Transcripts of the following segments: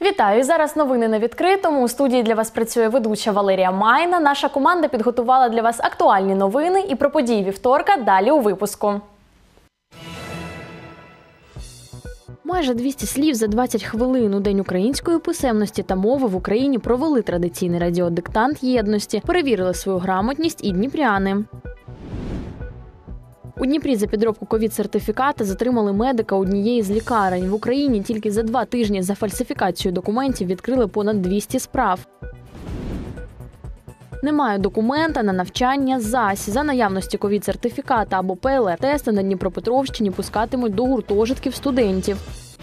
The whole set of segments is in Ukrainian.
Вітаю! Зараз новини на відкритому. У студії для вас працює ведуча Валерія Майна. Наша команда підготувала для вас актуальні новини і про події вівторка далі у випуску. Майже 200 слів за 20 хвилин. У День української писемності та мови в Україні провели традиційний радіодиктант єдності, перевірили свою грамотність і дніпряни. У Дніпрі за підробку ковід-сертифіката затримали медика однієї з лікарень. В Україні тільки за 2 тижні за фальсифікацію документів відкрили понад 200 справ. Немає документа на навчання ЗАСі. За наявності ковід-сертифіката або ПЛР-тести на Дніпропетровщині пускатимуть до гуртожитків студентів.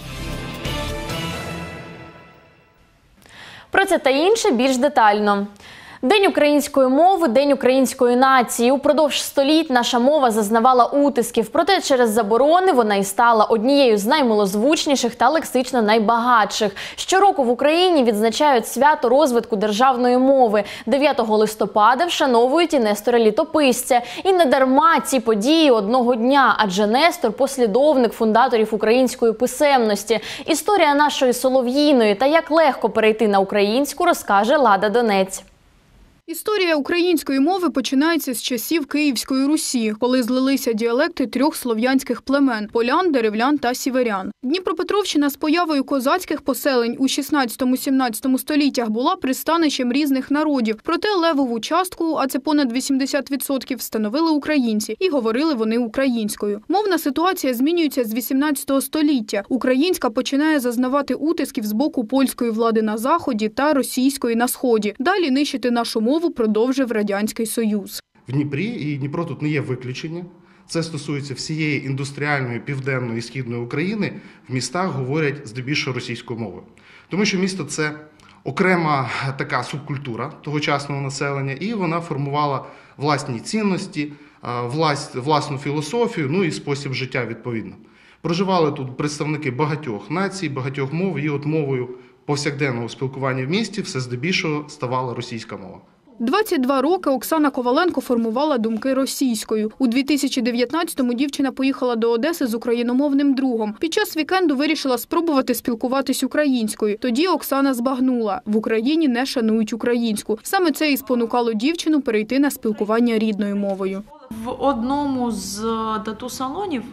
Про це та інше більш детально. День української мови – День української нації. Упродовж століть наша мова зазнавала утисків. Проте через заборони вона і стала однією з наймилозвучніших та лексично найбагатших. Щороку в Україні відзначають свято розвитку державної мови. 9 листопада вшановують і Нестора Літописця. І не дарма ці події одного дня, адже Нестор – послідовник фундаторів української писемності. Історія нашої Солов'їної та як легко перейти на українську розкаже Лада Донець. Історія української мови починається з часів Київської Русі, коли злилися діалекти 3 слов'янських племен – полян, деревлян та сіверян. Дніпропетровщина з появою козацьких поселень у 16-17 століттях була пристанищем різних народів. Проте левову частку, а це понад 80%, становили українці, і говорили вони українською. Мовна ситуація змінюється з 18 століття. Українська починає зазнавати утисків з боку польської влади на Заході та російської на Сході. Далі нищити нашу мову продовжив Радянський Союз. В Дніпрі, і Дніпро тут не є виключення, це стосується всієї індустріальної південної і східної України, в містах говорять здебільшого російською мовою. Тому що місто – це окрема така субкультура тогочасного населення, і вона формувала власні цінності, власну філософію, ну і спосіб життя відповідно. Проживали тут представники багатьох націй, багатьох мов, і от мовою повсякденного спілкування в місті все здебільшого ставала російська мова. 22 роки Оксана Коваленко формувала думки російською. У 2019-му дівчина поїхала до Одеси з україномовним другом. Під час вікенду вирішила спробувати спілкуватись українською. Тоді Оксана збагнула – в Україні не шанують українську. Саме це і спонукало дівчину перейти на спілкування рідною мовою. В одному з тату-салонів,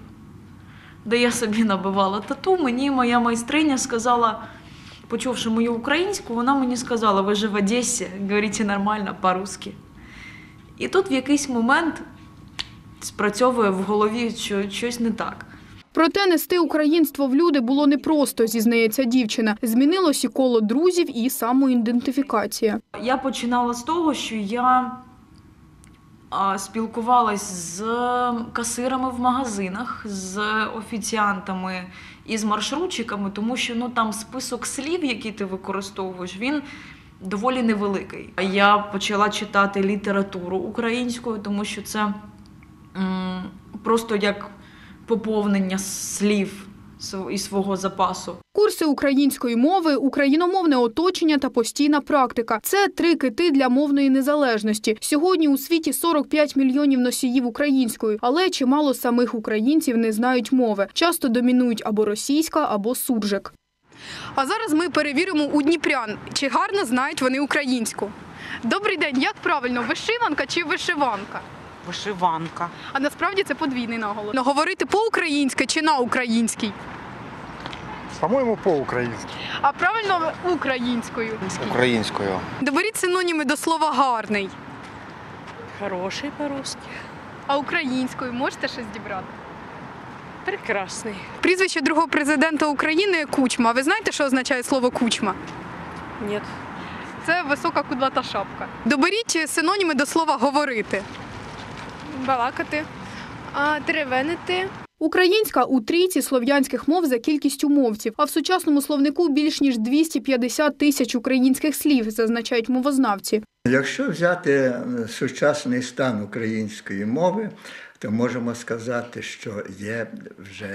де я собі набивала тату, мені моя майстриня сказала, почувши мою українську, вона мені сказала: ви ж в Одесі, говорите нормально по-русски. І тут в якийсь момент спрацьовує в голові, що щось не так. Проте нести українство в люди було непросто, зізнається дівчина. Змінилось і коло друзів, і самоідентифікація. Я починала з того, що я спілкувалась з касирами в магазинах, з офіціантами і з маршрутчиками, тому що там список слів, які ти використовуєш, він доволі невеликий. Я почала читати літературу українською, тому що це просто як поповнення слів і свого запасу. Курси української мови, україномовне оточення та постійна практика – це 3 кити для мовної незалежності. Сьогодні у світі 45 мільйонів носіїв української, але чимало самих українців не знають мови. Часто домінують або російська, або суржик. А зараз ми перевіримо у дніпрян, чи гарно знають вони українську. Добрий день, як правильно, вишиванка чи вишиванка? Вишиванка. А насправді це подвійний наголос. Но говорити по-українськи чи на українській? По-моєму, по-українськи. А правильно українською? Українською. Доберіть синоніми до слова «гарний». Хороший по-русски. А українською можете щось дібрати? Прекрасний. Прізвище другого президента України – Кучма. Ви знаєте, що означає слово «кучма»? Ні. Це висока кудлата шапка. Доберіть синоніми до слова «говорити». Балакати, теревенити. Українська у трійці слов'янських мов за кількістю мовців, а в сучасному словнику більш ніж 250 тисяч українських слів, зазначають мовознавці. Якщо взяти сучасний стан української мови, то можемо сказати, що є вже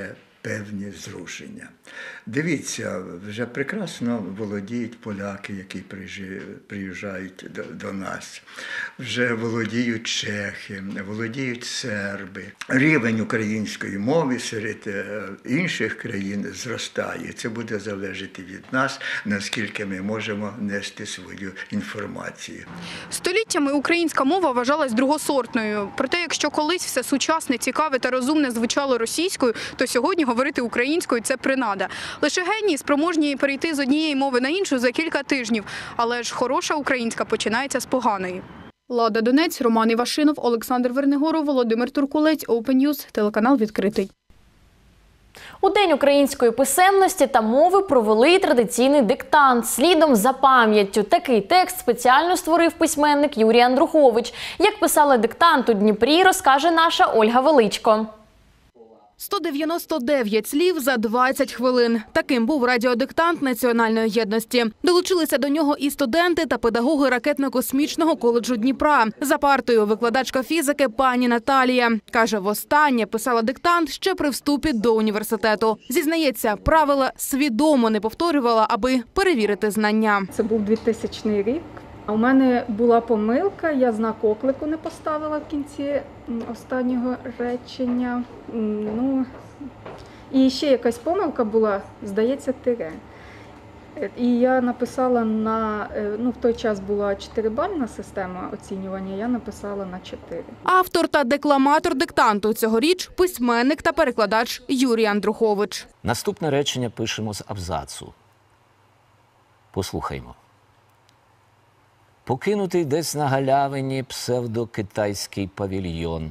певні зрушення. Дивіться, вже прекрасно володіють поляки, які приїжджають до нас. Вже володіють чехи, володіють серби. Рівень української мови серед інших країн зростає. Це буде залежати від нас, наскільки ми можемо нести свою інформацію. Століттями українська мова вважалась другосортною. Проте, якщо колись все сучасне, цікаве та розумне звучало російською, то сьогодні говорити українською – це принада. Лише генії спроможні перейти з однієї мови на іншу за кілька тижнів. Але ж хороша українська починається з поганої. Лада Донець, Роман Івашинов, Олександр Вернигоров, Володимир Туркулець, Open News, телеканал «Відкритий». У День української писемності та мови провели традиційний диктант «Слідом за пам'яттю». Такий текст спеціально створив письменник Юрій Андрухович. Як писали диктант у Дніпрі, розкаже наша Ольга Величко. 199 слів за 20 хвилин. Таким був радіодиктант Національної єдності. Долучилися до нього і студенти та педагоги ракетно-космічного коледжу Дніпра. За партою викладачка фізики пані Наталія. Каже, востаннє писала диктант ще при вступі до університету. Зізнається, правила свідомо не повторювала, аби перевірити знання. Це був 2000 рік. У мене була помилка, я знак оклику не поставила в кінці останнього речення. І ще якась помилка була, здається, тире. І я написала в той час була 4-бальна система оцінювання, я написала на 4. Автор та декламатор диктанту цьогоріч – письменник та перекладач Юрій Андрухович. Наступне речення пишемо з абзацу. Послухаймо. Покинутий десь на галявині псевдокитайський павільйон.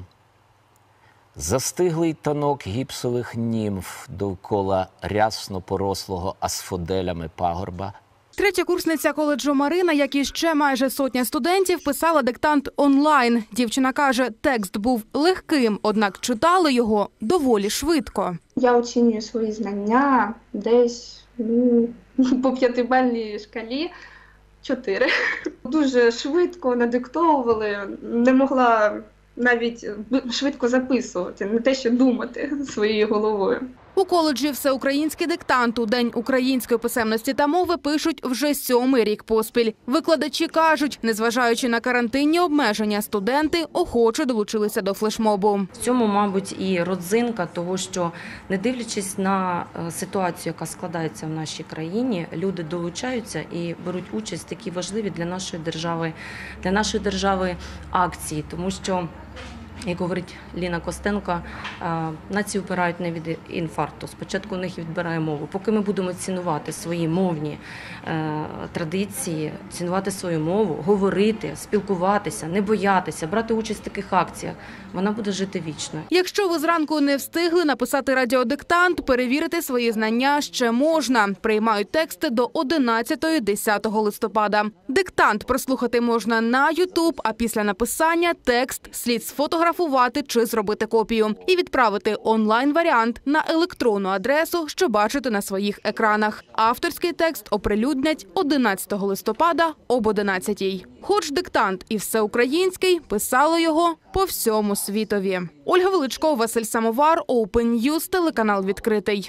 Застиглий танок гіпсових німф довкола рясно порослого асфоделями пагорба. Третєкурсниця коледжу Марина, як і ще майже сотня студентів, писала диктант онлайн. Дівчина каже, текст був легким, однак читали його доволі швидко. Я оцінюю свої знання десь по 5-бальній шкалі 4. Дуже швидко надиктовували, не могла навіть швидко записувати, не те, що думати своєю головою. У коледжі «Всеукраїнський диктант» у День української писемності та мови пишуть вже 7-й рік поспіль. Викладачі кажуть, незважаючи на карантинні обмеження, студенти охоче долучилися до флешмобу. В цьому, мабуть, і родзинка того, що не дивлячись на ситуацію, яка складається в нашій країні, люди долучаються і беруть участь в такі важливі для нашої держави акції, тому що, як говорить Ліна Костенко, нації вбирають не від інфаркту. Спочатку у них відбирає мову. Поки ми будемо цінувати свої мовні традиції, цінувати свою мову, говорити, спілкуватися, не боятися, брати участь в таких акціях, вона буде жити вічно. Якщо ви зранку не встигли написати радіодиктант, перевірити свої знання ще можна. Приймають тексти до 11-10 листопада. Диктант прослухати можна на YouTube, а після написання текст слід сфотографувати чи зробити копію. І відправити онлайн-варіант на електронну адресу, що бачите на своїх екранах. Авторський текст оприлюднять 11 листопада об 11-й. Хоч диктант і всеукраїнський, писали його по всьому світові. Ольга Величко, Василь Самовар, Open News, телеканал «Відкритий».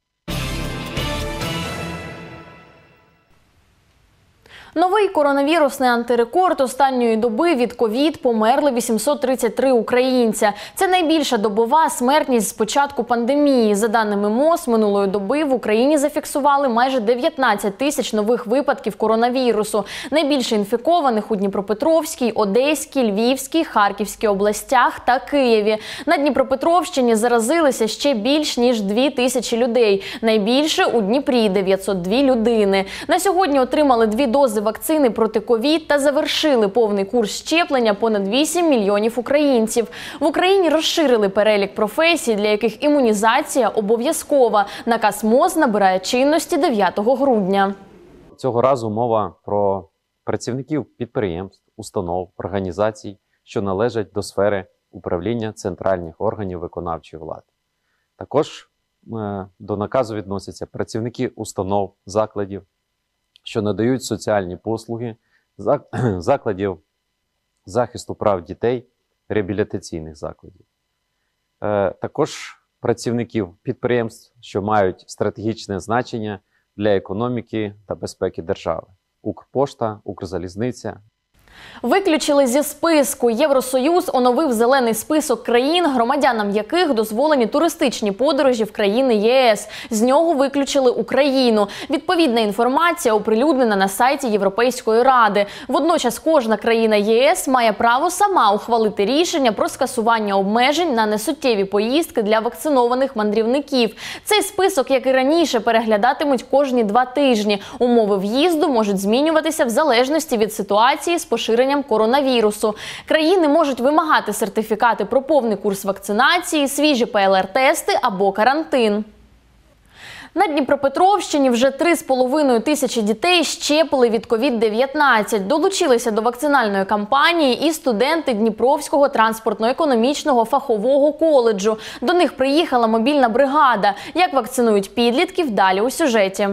Новий коронавірусний антирекорд останньої доби від ковід померли 833 українця. Це найбільша добова смертність з початку пандемії. За даними МОЗ, минулої доби в Україні зафіксували майже 19 тисяч нових випадків коронавірусу. Найбільше інфікованих у Дніпропетровській, Одеській, Львівській, Харківській областях та Києві. На Дніпропетровщині заразилися ще більш ніж 2 тисячі людей. Найбільше у Дніпрі – 902 людини. На сьогодні отримали 2 дози вакцини проти ковід та завершили повний курс щеплення понад 8 мільйонів українців. В Україні розширили перелік професій, для яких імунізація обов'язкова. Наказ МОЗ набирає чинності 9 грудня. Цього разу мова про працівників підприємств, установ, організацій, що належать до сфери управління центральних органів виконавчої влади. Також до наказу відносяться працівники установ, закладів, що надають соціальні послуги, закладів захисту прав дітей, реабілітаційних закладів. Також працівників підприємств, що мають стратегічне значення для економіки та безпеки держави. Укрпошта, Укрзалізниця. Виключили зі списку. Євросоюз оновив зелений список країн, громадянам яких дозволені туристичні подорожі в країни ЄС. З нього виключили Україну. Відповідна інформація оприлюднена на сайті Європейської Ради. Водночас кожна країна ЄС має право сама ухвалити рішення про скасування обмежень на несуттєві поїздки для вакцинованих мандрівників. Цей список, як і раніше, переглядатимуть кожні 2 тижні. Умови в'їзду можуть змінюватися в залежності від ситуації з поширенням коронавірусу. Країни можуть вимагати сертифікати про повний курс вакцинації, свіжі ПЛР-тести або карантин. На Дніпропетровщині вже 3,5 тисячі дітей щепили від COVID-19. Долучилися до вакцинальної кампанії і студенти Дніпровського транспортно-економічного фахового коледжу. До них приїхала мобільна бригада. Як вакцинують підлітків, далі у сюжеті.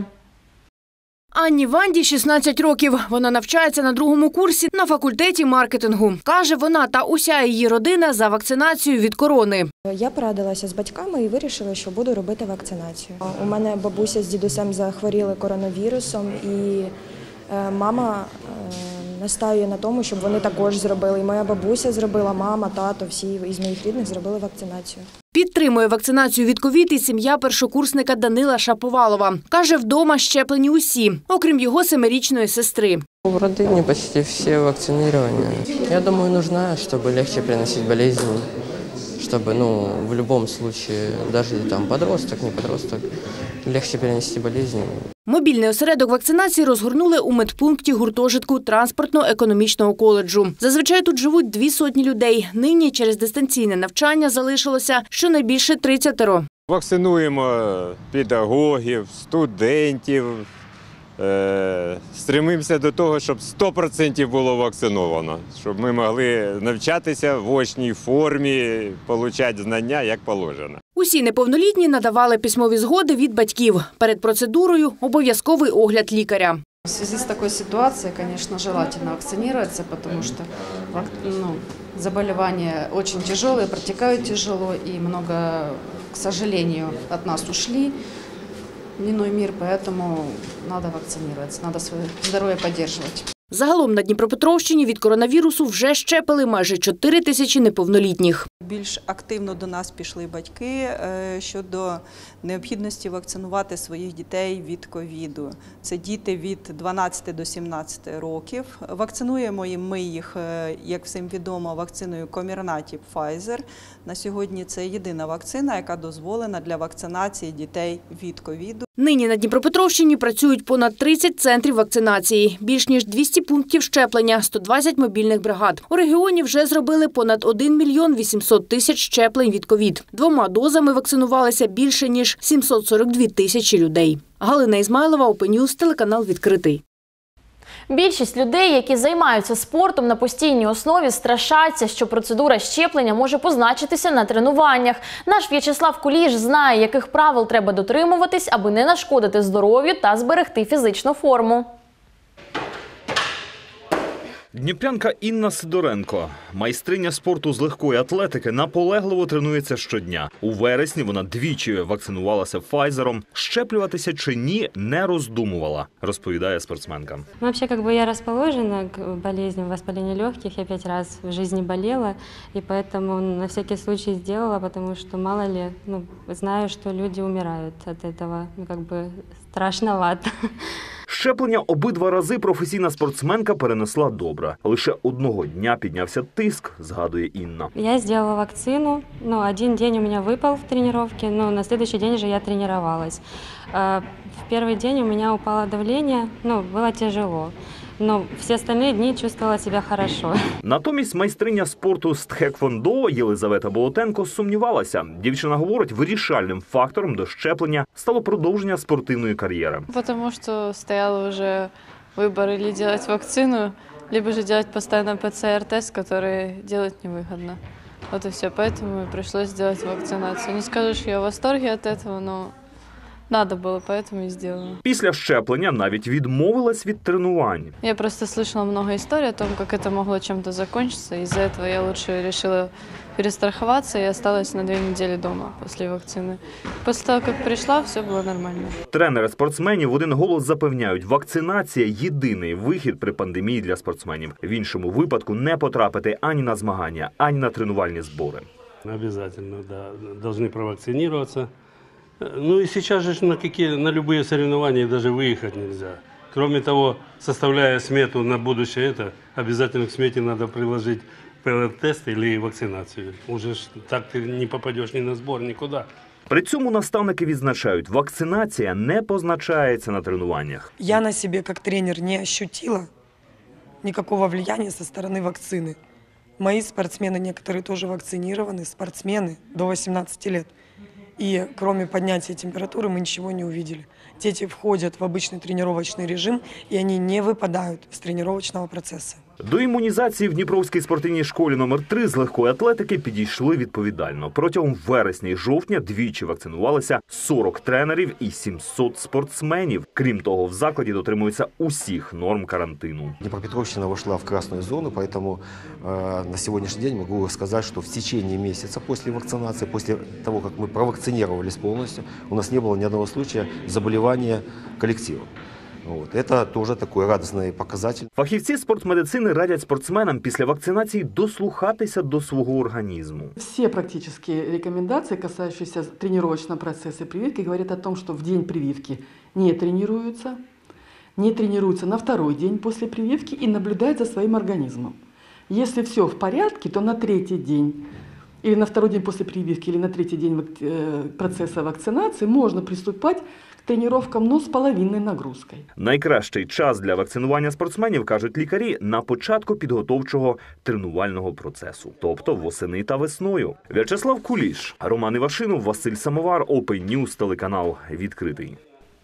Анні Ванді 16 років. Вона навчається на 2-му курсі на факультеті маркетингу. Каже, вона та уся її родина за вакцинацію від корони. Я порадилася з батьками і вирішила, що буду робити вакцинацію. У мене бабуся з дідусем захворіли коронавірусом, і мама настаює на тому, щоб вони також зробили. І моя бабуся зробила, мама, тато, всі із моїх рідних зробили вакцинацію. Підтримує вакцинацію від ковід і сім'я першокурсника Данила Шаповалова. Каже, вдома щеплені усі, окрім його 7-річної сестри. В родине почти все вакцинированы. Я думаю, нужна, чтобы легче переносить болезни, чтобы, в любом случае, даже там подросток, не подросток, легче перенести болезни. Мобільний осередок вакцинації розгорнули у медпункті гуртожитку транспортно-економічного коледжу. Зазвичай тут живуть 200 людей. Нині через дистанційне навчання залишилося щонайбільше 30. Вакцинуємо педагогів, студентів. Стремимося до того, щоб 100% було вакциновано, щоб ми могли навчатися в очній формі, отримати знання, як положено. Усі неповнолітні надавали письмові згоди від батьків. Перед процедурою обов'язковий огляд лікаря. В связи с такой ситуацией, конечно, желательно вакцинироваться, потому что заболевания очень тяжелые, протекают тяжело, и много, к сожалению, от нас ушли в иной мир, поэтому надо вакцинироваться, надо свое здоровье поддерживать. Загалом на Дніпропетровщині від коронавірусу вже щепили майже 4 тисячі неповнолітніх. Більш активно до нас пішли батьки щодо необхідності вакцинувати своїх дітей від ковіду. Це діти від 12 до 17 років. Вакцинуємо ми їх, як всім відомо, вакциною Comirnaty Pfizer. На сьогодні це єдина вакцина, яка дозволена для вакцинації дітей від ковіду. Нині на Дніпропетровщині працюють понад 30 центрів вакцинації, більш ніж 200 пунктів щеплення, 120 мобільних бригад. У регіоні вже зробили понад 1 мільйон 800 тисяч щеплень від ковід. 2 дозами вакцинувалися більше ніж 742 тисячі людей. Галина Ізмайлова, Open-News, телеканал «Відкритий». Більшість людей, які займаються спортом на постійній основі, страшаться, що процедура щеплення може позначитися на тренуваннях. Наш В'ячеслав Куліш знає, яких правил треба дотримуватись, аби не нашкодити здоров'ю та зберегти фізичну форму. Дніпрянка Інна Сидоренко, майстриня спорту з легкої атлетики, наполегливо тренується щодня. У вересні вона двічі вакцинувалася Pfizer'ом. Щеплюватися чи ні, не роздумувала, розповідає спортсменка. Взагалі, я розположена к болезням воспаления легких. Я 5 раз в житті болела, і тому на всякий случай зробила, тому що мало ли, знаю, що люди вмирають від цього. Страшновато. Щеплення обидва рази професійна спортсменка перенесла добре. Лише одного дня піднявся тиск, згадує Інна. Я зробила вакцину, один день у мене випав в тренувці, на наступний день вже я тренувалась. В перший день у мене упало давлення, було тяжело. Но всі остальні дні чувствувала себе хорошо. Натомість майстриня спорту з тхеквондо Єлизавета Болотенко сумнівалася. Дівчина говорить, вирішальним фактором до щеплення стало продовження спортивної кар'єри. Тому що стояли вже вибори, або робити вакцину, або ж робити постійно ПЦР-тест, який робити невигідно. От і все, тому прийшлося зробити вакцинацію. Не скажу, що я в восторгі від цього, але надо было, поэтому и сделала. Після щеплення навіть відмовилась від тренувань. Я просто слышала много историй о том, как это могло чем-то закончиться. Из-за этого я лучше решила перестраховаться и осталась на 2 недели дома после вакцины. После того, как пришла, все было нормально. Тренери спортсменів в один голос запевняють, вакцинація – єдиний вихід при пандемії для спортсменів. В іншому випадку не потрапити ані на змагання, ані на тренувальні збори. Обязательно, да. Должны провакцинироваться. Ну и сейчас же на любые соревнования даже выехать нельзя. Кроме того, составляя смету на будущее, обязательно к смете надо приложить ПЛР-тест или вакцинацию. Уже так ты не попадешь ни на сбор, никуда. При цьому наставники відзначають, вакцинація не позначається на тренуваннях. Я на себе как тренер не ощутила никакого влияния со стороны вакцины. Мои спортсмены, некоторые тоже вакцинированы, спортсмены до 18 лет. И кроме поднятия температуры мы ничего не увидели. Дети входят в обычный тренировочный режим, и они не выпадают из тренировочного процесса. До імунізації в Дніпровській спортивній школі номер 3 з легкої атлетики підійшли відповідально. Протягом вересня і жовтня двічі вакцинувалися 40 тренерів і 700 спортсменів. Крім того, в закладі дотримуються усіх норм карантину. Днепропетровщина вошла в красную зону, поэтому на сегодняшний день могу сказать, что в течение месяца после вакцинации, после того, как мы провакцинировались полностью, у нас не было ни одного случая заболевания коллектива. Это тоже такой радостный показатель. Фахівці спортмедицини радять спортсменам після вакцинації дослухатися до свого організму. Все практически рекомендации, касающиеся тренировочного процесса прививки, говорят о том, что в день прививки не тренируются на второй день после прививки и наблюдают за своим организмом. Если все в порядке, то на третий день или на второй день после прививки, или на третий день процесса вакцинации можно приступать тренуванням, но з половинною нагрузкою. Найкращий час для вакцинування спортсменів, кажуть лікарі, на початку підготовчого тренувального процесу, тобто восени та весною. В'ячеслав Куліш, Роман Івашинов, Василь Самовар, Open News, телеканал «Відкритий».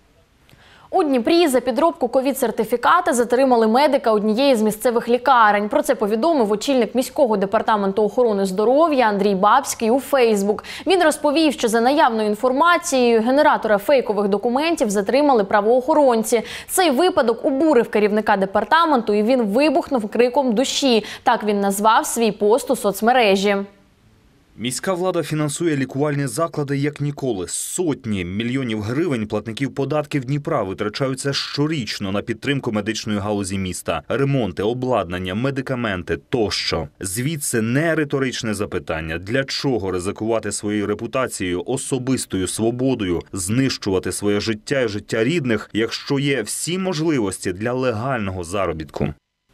У Дніпрі за підробку ковід-сертифіката затримали медика однієї з місцевих лікарень. Про це повідомив очільник міського департаменту охорони здоров'я Андрій Бабський у Фейсбук. Він розповів, що за наявною інформацією генератора фейкових документів затримали правоохоронці. Цей випадок обурив керівника департаменту і він вибухнув криком душі. Так він назвав свій пост у соцмережі. Міська влада фінансує лікувальні заклади як ніколи. Сотні мільйонів гривень платників податків Дніпра витрачаються щорічно на підтримку медичної галузі міста. Ремонти, обладнання, медикаменти тощо. Звідси не риторичне запитання. Для чого ризикувати своєю репутацією, особистою свободою, знищувати своє життя і життя рідних, якщо є всі можливості для легального заробітку?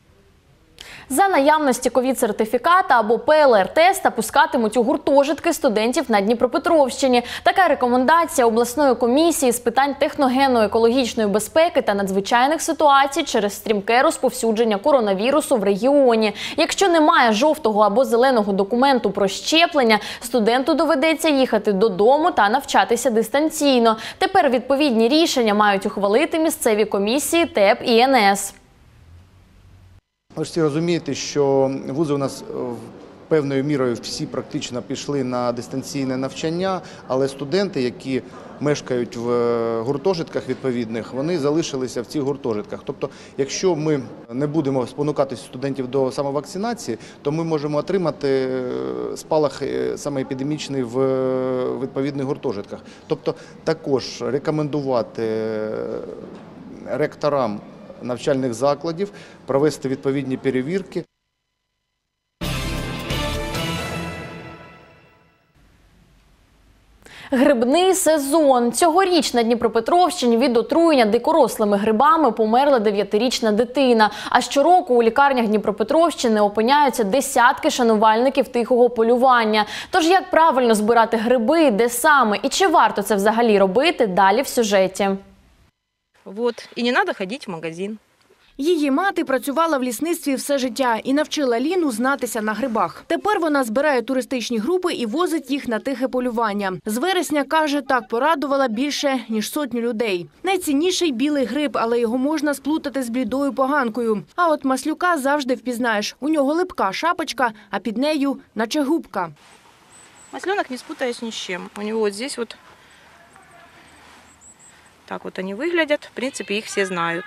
За наявності ковід-сертифіката або ПЛР-теста пускатимуть у гуртожитки студентів на Дніпропетровщині. Така рекомендація обласної комісії з питань техногенно-екологічної безпеки та надзвичайних ситуацій через стрімке розповсюдження коронавірусу в регіоні. Якщо немає жовтого або зеленого документу про щеплення, студенту доведеться їхати додому та навчатися дистанційно. Тепер відповідні рішення мають ухвалити місцеві комісії ТЕП і НС. Ви ж всі розумієте, що вузи у нас певною мірою всі практично пішли на дистанційне навчання, але студенти, які мешкають в гуртожитках відповідних, вони залишилися в цих гуртожитках. Тобто, якщо ми не будемо спонукати студентів до самовакцинації, то ми можемо отримати спалах саме епідемічний в відповідних гуртожитках. Тобто, також рекомендувати ректорам навчальних закладів провести відповідні перевірки. Грибний сезон. Цьогоріч на Дніпропетровщині від отруєння дикорослими грибами померла 9-річна дитина. А щороку у лікарнях Дніпропетровщини опиняються десятки шанувальників тихого полювання. Тож як правильно збирати гриби, де саме і чи варто це взагалі робити, далі в сюжеті. Вот. І не треба ходити в магазин. Її мати працювала в лісництві все життя і навчила Ліну знатися на грибах. Тепер вона збирає туристичні групи і возить їх на тихе полювання. З вересня, каже, так порадувала більше, ніж 100 людей. Найцінніший – білий гриб, але його можна сплутати з блідою поганкою. А от маслюка завжди впізнаєш. У нього липка шапочка, а під нею – наче губка. Масленок не спутаєш ні з чим. У нього ось здесь вот Так вот они выглядят. В принципе, их все знают.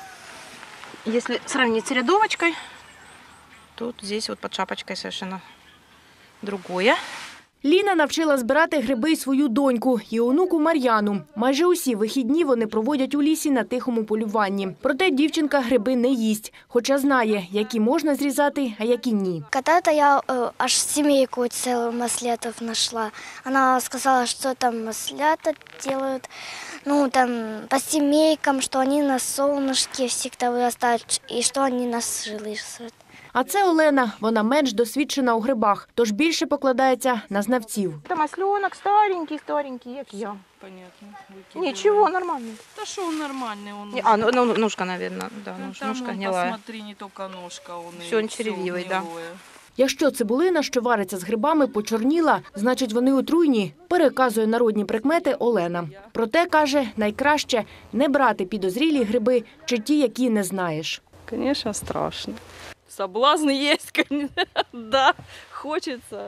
Если сравнить с рядовочкой, тут здесь вот под шапочкой совершенно другое. Ліна навчила збирати гриби й свою доньку і онуку Мар'яну. Майже усі вихідні вони проводять у лісі на тихому полюванні. Проте дівчинка гриби не їсть, хоча знає, які можна зрізати, а які ні. Когда-то я аж семейку целую маслятов нашла. Она сказала, что там маслята делают, ну там по семейкам, что они на солнышке всегда вырастают и что они нас жилышат. А це Олена. Вона менш досвідчена у грибах, тож більше покладається на знавців. Это масленок старенький, як я. Понятно. Ничего, нормальный. Да что он нормальный? Он... А, ну, ножка, наверное, да, ножка гнилая. Посмотри, не только ножка, он Все, он червивый, да. Якщо цибулина, що вариться з грибами, почорніла, значить вони отруйні, переказує народні прикмети Олена. Проте, каже, найкраще не брати підозрілі гриби чи ті, які не знаєш. Конечно, страшно. Соблазн есть, да, хочется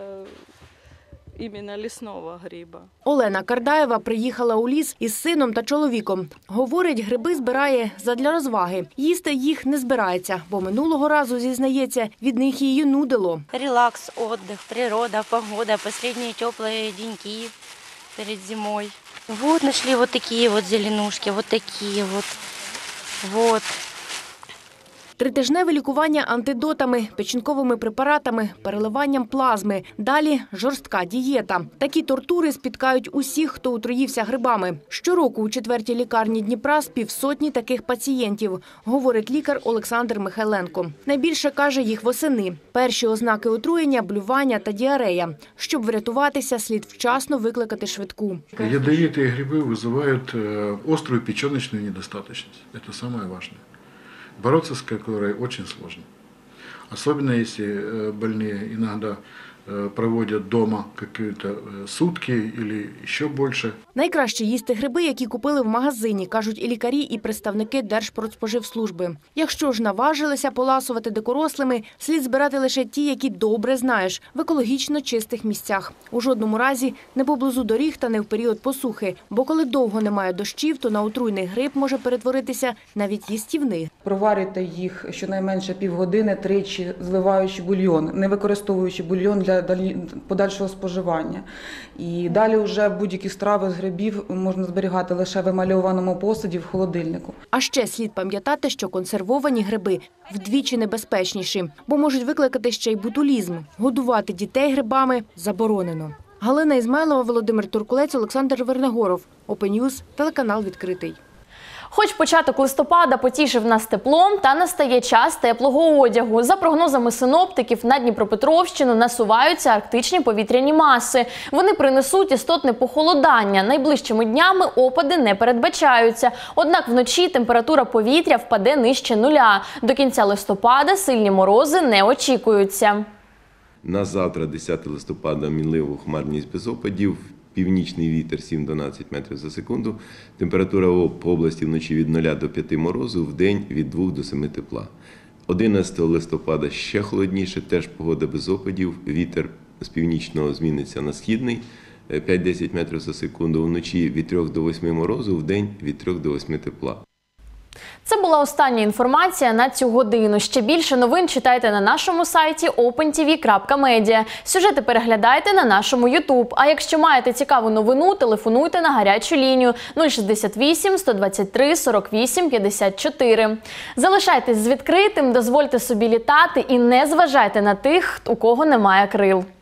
именно лісного гриба. Олена Кардаєва приїхала у ліс із сином та чоловіком. Говорить, гриби збирає задля розваги. Їсти їх не збирається, бо минулого разу, зізнається, від них її нудило. Релакс, отдых, природа, погода, последние теплые деньки перед зимой. Вот нашли вот такие вот зеленушки, вот такие вот. Вот. Тритижневе лікування антидотами, печінковими препаратами, переливанням плазми. Далі жорстка дієта. Такі тортури спіткають усіх, хто отруївся грибами. Щороку у 4-й лікарні Дніпра з півсотні таких пацієнтів, говорить лікар Олександр Михайленко. Найбільше, каже, їх восени. Перші ознаки отруєння – блювання та діарея. Щоб врятуватися, слід вчасно викликати швидку. Ядовитые грибы вызывают острую печеночную недостаточность. Это самое важное. Бороться с которой очень сложно. Особенно если больные иногда проводят дома какие-то сутки или ще більше. Найкраще їсти гриби, які купили в магазині, кажуть і лікарі, і представники Держпродспоживслужби. Якщо ж наважилися поласувати дикорослими, слід збирати лише ті, які добре знаєш, в екологічно чистих місцях. У жодному разі не поблизу доріг та не в період посухи, бо коли довго немає дощів, то на отруйний гриб може перетворитися навіть їстівний. Проварюйте їх щонайменше півгодини, тричі, зливаючи бульйон, не використовуючи бульйон для подальшого споживання. І далі вже будь-які страви з грибів можна зберігати лише в емальованому посуді в холодильнику. А ще слід пам'ятати, що консервовані гриби вдвічі небезпечніші, бо можуть викликати ще й ботулізм. Годувати дітей грибами заборонено. Галина Ізмайлова, Володимир Туркулець, Олександр Вернегоров. Open News, телеканал «Відкритий». Хоч початок листопада потішив нас теплом, та настає час теплого одягу. За прогнозами синоптиків, на Дніпропетровщину насуваються арктичні повітряні маси. Вони принесуть істотне похолодання. Найближчими днями опади не передбачаються. Однак вночі температура повітря впаде нижче нуля. До кінця листопада сильні морози не очікуються. На завтра, 10 листопада, мінлива хмарність без опадів. Північний вітер 7-12 метрів за секунду. Температура по області вночі від 0 до 5 морозу, вдень від 2 до 7 тепла. 11 листопада ще холодніше, теж погода без опадів. Вітер з північного зміниться на східний 5-10 метрів за секунду. Вночі від 3 до 8 морозу, вдень від 3 до 8 тепла. Це була остання інформація на цю годину. Ще більше новин читайте на нашому сайті opentv.media. Сюжети переглядайте на нашому YouTube. А якщо маєте цікаву новину, телефонуйте на гарячу лінію 068 123 48 54. Залишайтесь з відкритим, дозвольте собі літати і не зважайте на тих, у кого немає крил.